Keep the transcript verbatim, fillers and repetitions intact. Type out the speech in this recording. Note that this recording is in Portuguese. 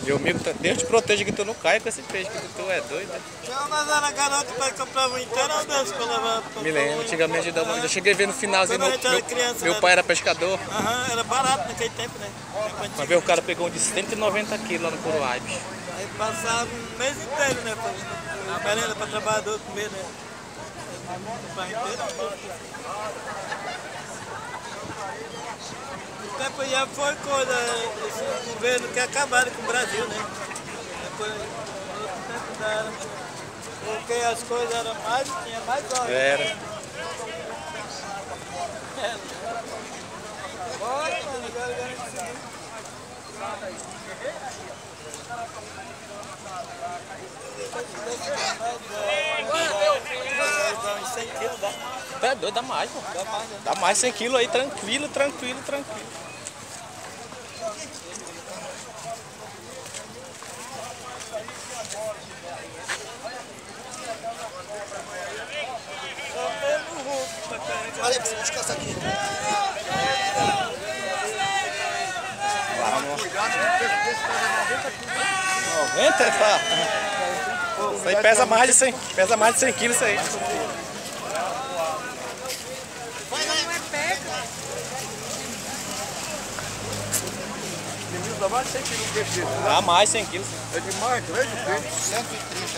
Meu amigo, tá- Deus te proteja que tu não caia com esse peixe, que tu é doido, né? Não, nós era garoto para comprar um inteiro, ou Deus para levar para Me lembro, antigamente eu, dava- eu cheguei a ver no finalzinho, Quando a meu, gente era meu, criança, meu né? pai era pescador. Aham, era barato naquele tempo, né? Uma vez o cara pegou um de cento e noventa quilos lá no Curuai, bicho. Aí passava um mês inteiro, né? Fazendo merenda para trabalhador comer, né? O pai inteiro. O tempo já foi coisa, esse governo que acabaram com o Brasil, né? Depois, no outro tempo da era, porque as coisas eram mais, tinha mais ordem. Era. Bora, mano, agora eu não sei. Dá uns cem quilos, dá. Tá é doido, dá mais, pô. Dá mais, né? Dá mais cem quilos aí, tranquilo, tranquilo, tranquilo. Só mesmo o Hulk pra carregar. Olha, você buscar essa aqui. Vamos. noventa, tá? Isso aí pesa mais de cem, pesa mais de cem quilos isso aí. Dá mais cem quilos de peixe. Dá mais cem quilos. É demais, grande peixe. cento e trinta